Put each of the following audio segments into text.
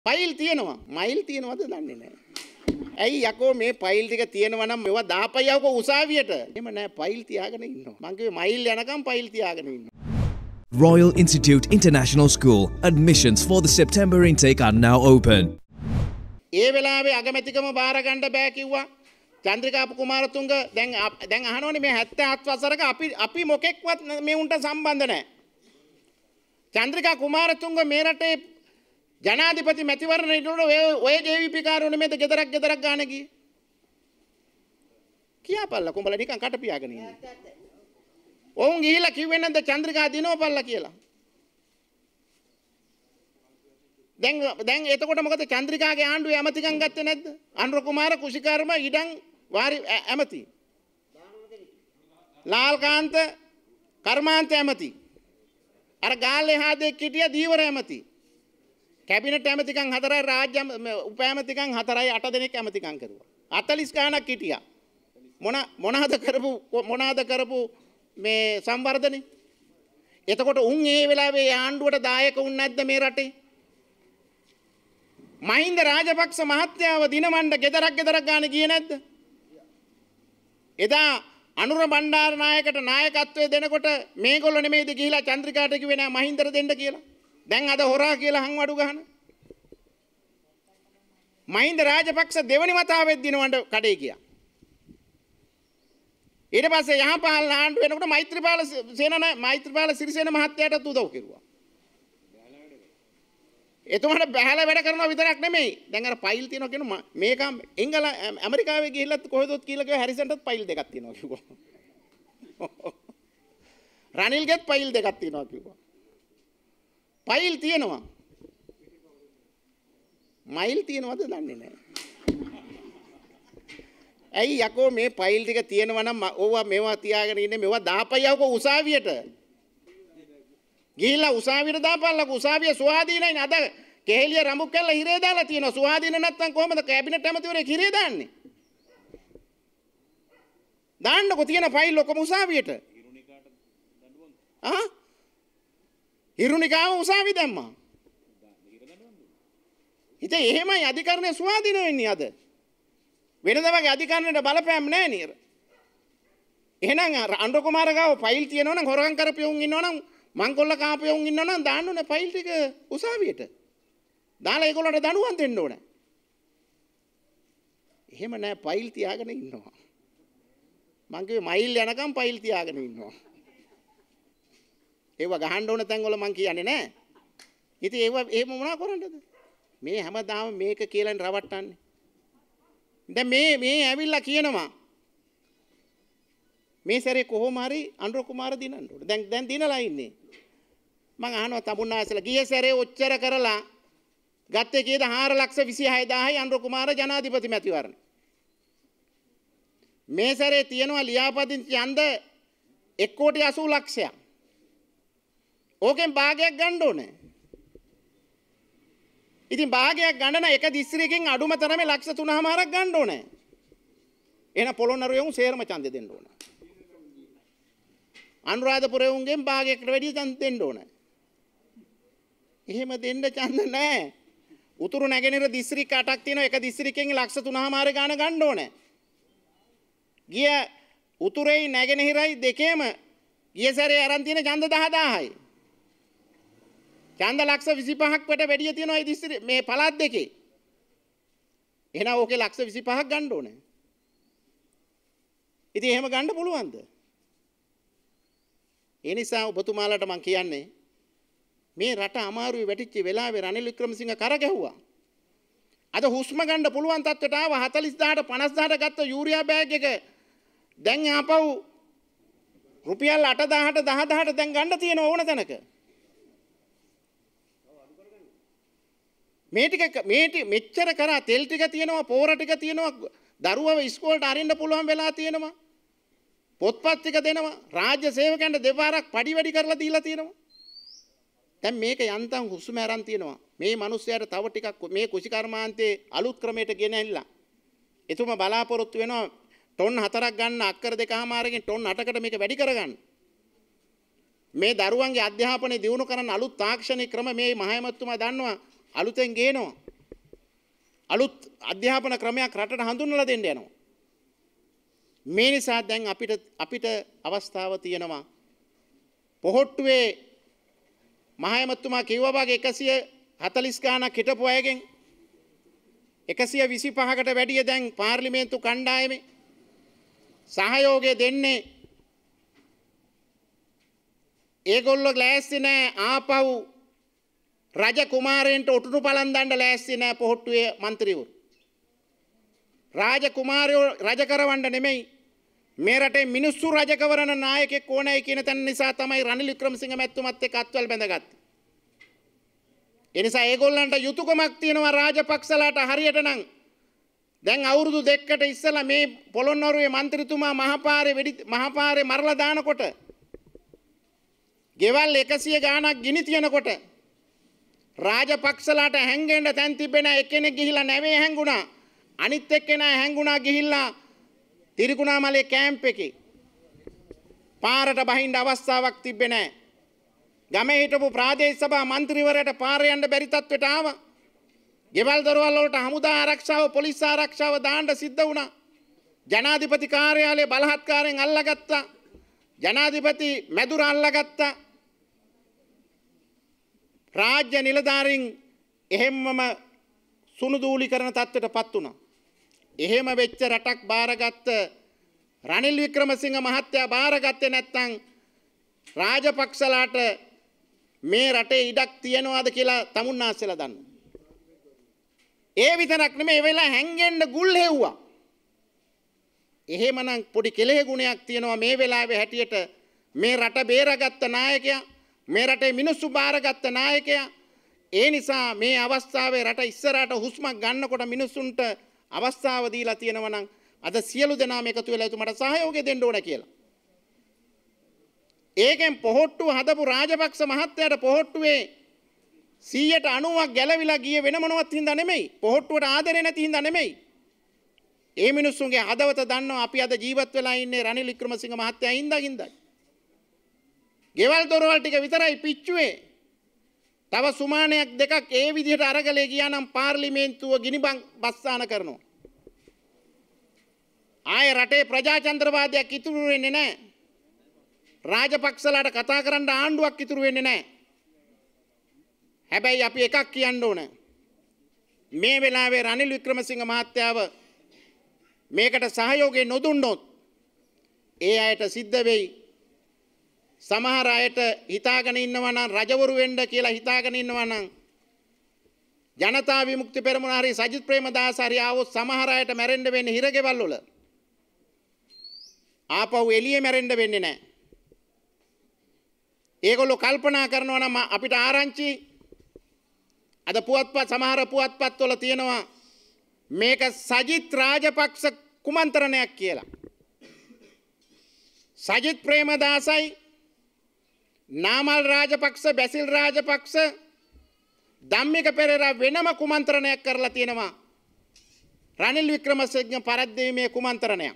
File තියෙනවා. මයිල් තියෙනවද දන්නේ නැහැ. ඇයි යකෝ මේ ෆයිල් ටික තියෙනවා නම් මේවා දාපයියවකෝ උසාවියට. එහෙම නෑ ෆයිල් තියාගෙන ඉන්නවා. මං කිව්වේ මයිල් යනකම් ෆයිල් තියාගෙන ඉන්නවා. Royal Institute International School. Admissions for the September intake are now open. ඒ වෙලාවේ අගමැතිකම බාර ගන්න බෑ කිව්වා. චන්ද්‍රිකා කුමාරතුංග දැන් අහනවනේ මේ 77 වසරක අපි මොකෙක්වත් මේ උන්ට සම්බන්ධ නැහැ. චන්ද්‍රිකා කුමාරතුංග මේ රටේ ජනාධිපති මැතිවරණ ඉන්නකොට ඔය ජේවිපි කාරණේ මේද ගෙදරක් ගාන ගියේ. කියාපල්ලා කොඹලා නිකන් කට පියාගෙන ඉන්නේ. ඔවුන් ගිහිල්ලා කිව්වේ නැද්ද චන්ද්‍රිකා දිනවපල්ලා කියලා. දැන් එතකොට මොකද චන්ද්‍රිකාගේ ආණ්ඩුවේ ඇමතිකම් ගත්තේ නැද්ද? අනුර කුමාර කුෂිකර්ම ඉඩම් වාරි ඇමති. ලාල්කාන්ත කර්මාන්ත ඇමති. අර ගාල්ලේ හාදේ කිටිය දීවර ඇමති. කැබිනට් ඇමතිකම් 4යි රාජ්‍ය උප ඇමතිකම් 4යි 8 දෙනෙක් ඇමතිකම් කරුවා. 40 ගාණක් හිටියා. මොනවාද කරපු මේ සංවර්ධනේ? එතකොට උන් ඒ වෙලාවේ ආණ්ඩුවට දායක වුණ නැද්ද මේ රටේ? මහින්ද රාජපක්ෂ මහත්තයාව දිනවන්න ගෙදරක් ගාන ගියේ නැද්ද? එදා අනුර බණ්ඩාරනායකට නායකත්වය දෙනකොට මේගොල්ලෝ නෙමෙයිද ගිහිලා චන්ද්‍රිකාට කිව්වේ නෑ මහින්දට දෙන්න කියලා. දැන් අද හොරා කියලා හංවඩු ගහන. මහින්ද රාජපක්ෂ දෙවනි වතාවෙත් දිනවන්න කඩේ ගියා. ඊට පස්සේ යහපාලන ආණ්ඩු වෙනකොට මෛත්‍රීපාල සිරිසේන මහත්තයාටත් උදව් කෙරුවා. එතුමාට බහැලා වැඩ කරනවා විතරක් නෙමෙයි. දැන් අර ෆයිල් තියෙනවා කියන මේක ඇමරිකාවේ ගිහිල්ලත් කොහෙදොත් කියලා කිව්වා හැරිසන්ටත් ෆයිල් දෙකක් තියෙනවා කිව්වා. රනිල්ගෙත් ෆයිල් දෙකක් තියෙනවා කිව්වා. ෆයිල් තියෙනවා. මයිල් තියෙනවද දන්නේ නැහැ. ඇයි යකෝ මේ ෆයිල් ටික තියෙනවා නම් ඕවා මේවා තියාගෙන ඉන්නේ මේවා දාපයියවකෝ උසාවියට. ගිහිල්ලා උසාවියට දාපල්ලකෝ උසාවිය ස්වාධීනයි අද කෙහෙලිය රඹුක් කළා හිරේ දාලා තියෙනවා. ස්වාධීන නැත්නම් කොහමද කැබිනට් ඇමතිවරයෙක් හිරේ දාන්නේ? දාන්නකෝ තියෙන ෆයිල් ඔක්කොම උසාවියට. හිරුනිකාව උසාවි දැම්මා. ඉතින් එහෙමයි අධිකරණය ස්වාධීන වෙන්නේ අද. වෙනද වගේ අධිකරණයට බලපෑම් නැහැ නේද? එහෙනම් අනුර කුමාර ගාව ෆයිල් තියෙනවා නම් හොරගම් කරපියුන් ඉන්නවා නම් මංකොල්ල කාපියුන් ඉන්නවා නම් දාන්න ඕනේ ෆයිල් ටික උසාවියට. දාලා ඒගොල්ලන්ට දඬුවම් දෙන්න ඕනේ. එහෙම නැහැ ෆයිල් තියාගෙන ඉන්නවා. මං කිව්වේ මයිල් යනකම් ෆයිල් තියාගෙන ඉන්නවා. ඒව ගහන්න ඕන තැන් වල මං කියන්නේ නැහැ. ඉතින් ඒව එහෙම මොනවා කරන්නද? මේ හැමදාම මේක කියලා රවට්ටන්නේ. දැන් මේ ඇවිල්ලා කියනවා මේ සැරේ කොහොම හරි අනුර කුමාර දිනන්න ඕන. දැන් දිනලා ඉන්නේ. මං අහනවා තමුන්නාසලා ගිය සැරේ ඔච්චර කරලා ගත්තේ කීයද 4,26,000යි අනුර කුමාර ජනාධිපති මැතිවරණ. මේ සැරේ තියෙනවා ලියාපදිංචි ඡන්ද 1,80,00,000ක්. ඕකෙන් භාගයක් ගන්න ඕනේ. ඉතින් භාගයක් ගන්න නම් එක දිස්ත්‍රික්කෙන් අඩුම තරමේ 3,00,000ක් ගන්න ඕනේ. එහෙනම් පොළොන්නරුවේ උන් සේරම ඡන්දෙ දෙන්න ඕනේ. අනුරාධපුරයේ උන්ගෙන් භාගයකට වැඩි ඡන්ද දෙන්න ඕනේ. එහෙම දෙන්න ඡන්ද නැහැ. උතුරු නැගෙනහිර දිස්ත්‍රික්ක 8ක් තියෙනවා. එක දිස්ත්‍රික්කෙන් 3,00,000 ගාන ගන්න ඕනේ. ගිය උතුරේ නැගෙනහිරයි දෙකේම ගිය සැරේ අරන් තියෙන ඡන්ද 10,000යි. ඡන්ද 25,000ක් වට වැඩි තියෙනවා මේ දිස්ත්‍රික්ක මේ පළාත් දෙකේ. එහෙනම් ඕකේ 25,000ක් ගන්න ඕනේ. ඉතින් එහෙම ගන්න පුළුවන්ද? ඒ නිසා ඔබතුමාලට මම කියන්නේ මේ රට අමාරුවේ වැටිච්ච වෙලාවේ රනිල් වික්‍රමසිංහ කර ගැහුවා. අද හුස්ම ගන්න පුළුවන් තත්ත්වයට ආව 40,000ට 50,000ට ගත්ත යූරියා බෑග් එක දැන් ආපහු රුපියල් 8,000ට 10,000ට දැන් ගන්න තියෙන ඕන තැනක. මේ මෙච්චර කරා තෙල් ටික තියෙනවා පෝර ටික තියෙනවා දරුවව ඉස්කෝලේට අරින්න පුළුවන් වෙලා තියෙනවා. පොත්පත් ටික දෙනවා රාජ්‍ය සේවකයන්ට දෙපාරක් පඩි වැඩි කරලා දීලා තියෙනවා. දැන් මේක යන්තම් හුස්ම අරන් තියෙනවා. මේ මිනිස්සයාට තව ටිකක් මේ කුෂිකර්මාන්තයේ අලුත් ක්‍රමයට ගෙනහැල්ලා. එතුම බලාපොරොත්තු වෙනවා ටොන් 4ක් ගන්න අක්කර 2.5කින් ටොන් 8කට මේක වැඩි කරගන්න. මේ දරුවන්ගේ අධ්‍යාපනය දියුණු කරන්න අලුත් තාක්ෂණික ක්‍රම මේ මහේමතුමා දන්නවා අලුතෙන් ගේනවා. අලුත් අධ්‍යාපන ක්‍රමයක් රටට හඳුන්වලා දෙන්න යනවා. මේ නිසා දැන් අපිට අවස්ථාව තියෙනවා පොහොට්ටුවේ මහයමතුමා කිව්වා වගේ 140 ගාණක් හිටපු අයගෙන් 125කට වැඩිය දැන් පාර්ලිමේන්තු කණ්ඩායමේ සහයෝගය දෙන්නේ. ඒගොල්ලෝ ලෑස්ති නැහැ ආපහු රජ කුමාරයන්ට උටුණු පළඳන්න ලෑස්ති නැහැ පොහොට්ටුවේ മന്ത്രിවරු. රාජ කුමාරයෝ රජ කරවන්න නෙමෙයි මේ රටේ මිනිස්සු රජ කරවන නායකයෙක් ඕනයි කියන තැන නිසා තමයි රනිල් වික්‍රමසිංහ මැතිතුමත් එක්ක අත්වල බැඳගත්තේ. ඒ නිසා ඒගොල්ලන්ට යුතුයකමක් තියෙනවා රාජපක්ෂලාට හරියට නම් දැන් අවුරුදු දෙකකට ඉස්සලා මේ පොළොන්නරුවේ മന്ത്രിතුමා මහපාරේ මරලා දානකොට ගෙවල් 100 ගාණක් ගිනි තියනකොට රාජපක්ෂලාට හැංගෙන්න තැන් තිබෙන එක්කෙනෙක් ගිහිලා නැවේ හැංගුණා. අනිත් එක්කෙනා හැංගුණා ගිහිල්ලා තිරිකුණාමලේ කැම්ප් එකේ. පාරට බහින්න අවස්ථාවක් තිබ්බේ නැහැ. ගමේ හිටපු ප්‍රාදේශ සභා മന്ത്രിවරයාට පාර යන්න බැරි තත්ත්වයට ආවා. ගෙවල් දොරවල් වලට හමුදා ආරක්ෂාව පොලිස් ආරක්ෂාව දාන්න සිද්ධ වුණා. ජනාධිපති කාර්යාලය බලහත්කාරයෙන් අල්ලගත්තා. ජනාධිපති මැදුර අල්ලගත්තා. රාජ්‍ය නිලධාරීන් එහෙම්මම සුණුදූලි කරන තත්ත්වයටපත් වුණා. එහෙම වෙච්ච රටක් බාරගත්ත රනිල් වික්‍රමසිංහ මහත්තයා බාරගත්තේ නැත්නම් රාජපක්ෂලාට මේ රටේ ඉඩක් තියනවාද කියලා තමුන්නාස්සලා දන්නවා. ඒ විතරක් නෙමෙයි ඒ වෙලාව හැංගෙන්න ගුල් හෙව්වා. එහෙමනම් පොඩි කෙලෙහ ගුණයක් තියෙනවා මේ වෙලාවේ හැටියට මේ රට බේරගත්ත නායකයා මේ රටේ මිනිස්සු බාරගත්ත නායකයා. ඒ නිසා මේ අවස්ථාවේ රට ඉස්සරහට හුස්මක් ගන්නකොට මිනිස්සුන්ට අවස්ථාව දීලා තියෙනවා නම් අද සියලු දෙනාම එකතු වෙලා එතුමාට සහයෝගය දෙන්න ඕන කියලා. ඒකෙන් පොහොට්ටුව හදපු රාජපක්ෂ මහත්තයාට පොහොට්ටුවේ 90ක් ගැලවිලා ගියේ වෙන මොනවත් හින්දා නෙමෙයි. පොහොට්ටුවට ආදරේ නැති හින්දා නෙමෙයි. ඒ මිනිස්සුන්ගේ හදවත දන්නවා අපි අද ජීවත් වෙලා ඉන්නේ රනිල් වික්‍රමසිංහ මහත්තයා හින්දා. ගෙවල් දොරවල් ටික විතරයි පිච්චුවේ. තව සුමානයක් දෙකක් ඒ විදිහට අරගලේ ගියා නම් පාර්ලිමේන්තුව ගිනිබන් බස්සාන කරනවා. ආයේ රටේ ප්‍රජාතන්ත්‍රවාදයක් ඉතුරු වෙන්නේ නැහැ. රාජපක්ෂලාට කතා කරන්න ආණ්ඩුවක් ඉතුරු වෙන්නේ නැහැ. හැබැයි අපි එකක් කියන්න ඕන. මේ වෙලාවේ රනිල් වික්‍රමසිංහ මහත්තයාව මේකට සහයෝගය නොදුන්නොත් ඒ අයට සිද්ධ වෙයි. සමහර අයට හිතාගෙන ඉන්නවා නම් රජවරු වෙන්න කියලා හිතාගෙන ඉන්නවා නම් ජනතා විමුක්ති පෙරමුණ හරි සජිත් ප්‍රේමදාස හරි ආවොත් සමහර අයට මැරෙන්න වෙන්නේ හිරගෙවල් වල. ආපහු එළියේ මැරෙන්න වෙන්නේ නැහැ. ඒගොල්ලෝ කල්පනා කරනවා නම් අපිට ආරංචි අද පුවත්පත් සමහර පුවත්පත් වල තියෙනවා මේක සජිත් රාජපක්ෂ කුමන්ත්‍රණයක් කියලා. සජිත් ප්‍රේමදාසයි නාමල් රාජපක්ෂ බැසිල් රාජපක්ෂ ධම්මික පෙරේරා වෙනම කුමන්ත්‍රණයක් කරලා තියෙනවා. රනිල් වික්‍රමසිංහ පරද්දීමේ කුමන්ත්‍රණයක්.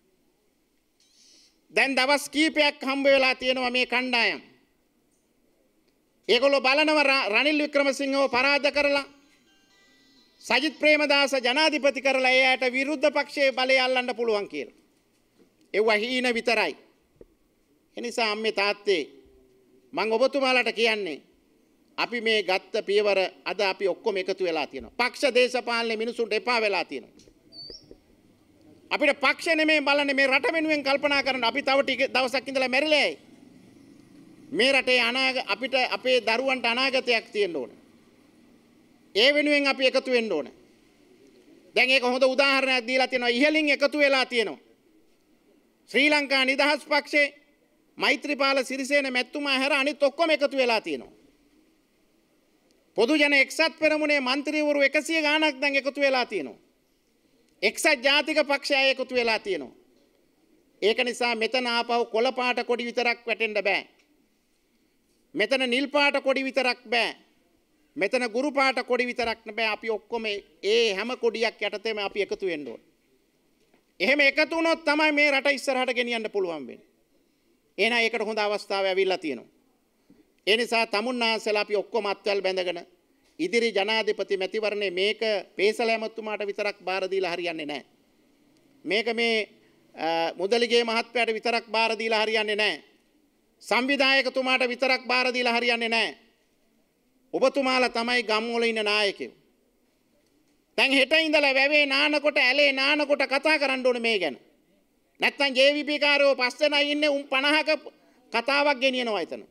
දැන් දවස් කීපයක් හම්බ වෙලා තියෙනවා මේ කණ්ඩායම්. ඒගොල්ලෝ බලනවා රනිල් වික්‍රමසිංහව පරාද කරලා සජිත් ප්‍රේමදාස ජනාධිපති කරලා එයාට විරුද්ධ පක්ෂයේ බලය අල්ලන්න පුළුවන් කියලා. ඒව හීන විතරයි. එනිසා අම්මේ තාත්තේ මම ඔබතුමාලට කියන්නේ අපි මේ ගත්ත පියවර අද අපි ඔක්කොම එකතු වෙලා තියෙනවා. පක්ෂ දේශපාලනේ මිනිසුන්ට එපා වෙලා තියෙනවා. අපිට පක්ෂ නෙමෙයි බලන්නේ මේ රට වෙනුවෙන් කල්පනා කරන්න. අපි තව ටික දවසක් ඉඳලා මැරිලායි. මේ රටේ අපිට අපේ දරුවන්ට අනාගතයක් තියෙන්න ඕන. ඒ වෙනුවෙන් අපි එකතු වෙන්න ඕන. දැන් ඒක හොඳ උදාහරණයක් දීලා තියෙනවා. ඉහළින් එකතු වෙලා තියෙනවා. ශ්‍රී ලංකා නිදහස් පක්ෂේ මෛත්‍රීපාල සිරිසේන මැතිතුමා හැර අනිත් ඔක්කොම එකතු වෙලා තියෙනවා. පොදු ජන එක්සත් පෙරමුණේ മന്ത്രിවරු 100 ගාණක් දැන් එකතු වෙලා තියෙනවා. එක්සත් ජාතික පක්ෂය එකතු වෙලා තියෙනවා. ඒක නිසා මෙතන ආපහු කොළ පාට කොඩි විතරක් වැටෙන්න බෑ. මෙතන නිල් පාට කොඩි විතරක් බෑ. මෙතන ගුරු පාට කොඩි විතරක් බෑ. අපි ඔක්කොම ඒ හැම කොඩියක් යටතේම අපි එකතු වෙන්න ඕන. එහෙම එකතු වුණොත් තමයි මේ රට ඉස්සරහට ගෙනියන්න පුළුවන් වෙන්නේ. එහෙනම් ඒකට හොඳ අවස්ථාවක් ඇවිල්ලා තියෙනවා. ඒ නිසා තමුන්නාන්සලා අපි ඔක්කොම අත්වැල් බැඳගෙන ඉදිරි ජනාධිපති මැතිවරණේ මේක පේසල ඇමතුමාට විතරක් බාර දීලා හරියන්නේ නැහැ. මේක මේ මුදලිගේ මහත්මයාට විතරක් බාර දීලා හරියන්නේ නැහැ. සංවිධායකතුමාට විතරක් බාර දීලා හරියන්නේ නැහැ. ඔබතුමාලා තමයි ගම්වල ඉන්න නායකයෝ. දැන් හෙට ඉඳලා වැවේ නානකොට ඇලේ නානකොට කතා කරන්න ඕනේ මේ ගැන. නැත්තම් JVP කාරයෝ පස්සෙනයි ඉන්නේ උන් 50ක කතාවක් ගෙනියනවා එතන.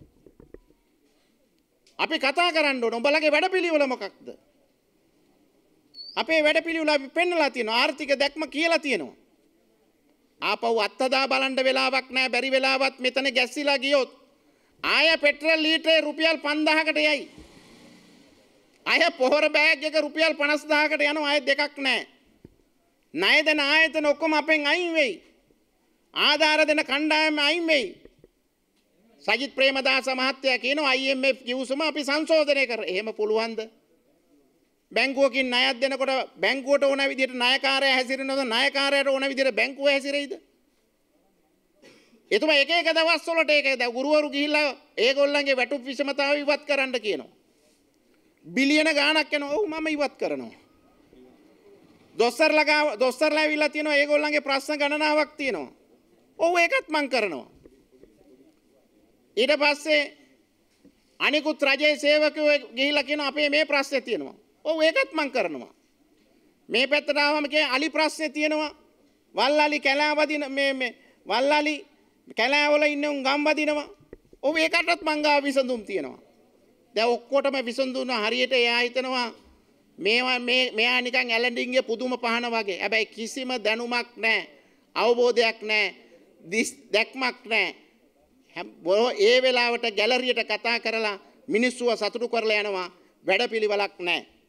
අපි කතා කරන්න ඕනේ උඹලගේ වැඩපිළිවෙල මොකක්ද? අපේ වැඩපිළිවෙල අපි පෙන්නලා තියෙනවා ආර්ථික දැක්ම කියලා තියෙනවා. ආපහු අත්හදා බලන්න වෙලාවක් නැහැ බැරි වෙලාවත් මෙතන ගැස්සිලා ගියොත් ආය පෙට්‍රල් ලීටරේ රුපියල් 5000කට යයි. ආය පොහොර බෑග් එක රුපියල් 50000කට යනවා ආය දෙකක් නැහැ. ණය දෙන ආයතන ඔක්කොම අපෙන් අයින් වෙයි. ආධාර දෙන කණ්ඩායම අයින් වෙයි. සජිත් ප්‍රේමදාස මහත්තයා කියනවා IMF කිව්සම අපි සංශෝධනය කර. එහෙම පුළුවන්ද? බැංකුවකින් ණයක් දෙනකොට බැංකුවට ඕන විදිහට ණයකාරයා හැසිරෙනවද? ණයකාරයාට ඕන විදිහට බැංකුව හැසිරෙයිද? එතුමා එක එක දවස් වලට ඒක ගුරුවරු ගිහිල්ලා ඒගොල්ලන්ගේ වැටුප් විෂමතාව ඉවත් කරන්න කියනවා. බිලියන ගාණක් යනවා. ඔව් මම ඉවත් කරනවා. දොස්තරලා ඇවිල්ලා තියෙනවා ඒගොල්ලන්ගේ ප්‍රශ්න ගණනාවක් තියෙනවා. ඔව් ඒකත් මම කරනවා. ඊට පස්සේ අනිකුත් රජයේ සේවකයෝ ගිහිල්ලා කියනවා අපේ මේ ප්‍රශ්නේ තියෙනවා. ඔව් ඒකත් මම කරනවා. මේ පැත්තට ආවම කිය අලි ප්‍රශ්නේ තියෙනවා. වල්ලාලි කැලෑවදින මේ වල්ලාලි කැලෑවල ඉන්න උන් ගම් වදිනවා. ඔව් ඒකටත් මං ගාව විසඳුම් තියෙනවා. දැන් ඔක්කොටම විසඳුම් හරියට එයා හිතනවා මෙයා නිකන් ඇලන්ඩින්ගේ පුදුම පහන වගේ. හැබැයි කිසිම දැනුමක් නැහැ. අවබෝධයක් නැහැ. දැක්මක් නැහැ. ඒ වෙලාවට ගැලරියට කතා කරලා මිනිස්සුව සතුටු කරලා යනවා. වැඩපිළිවෙලක් නැහැ.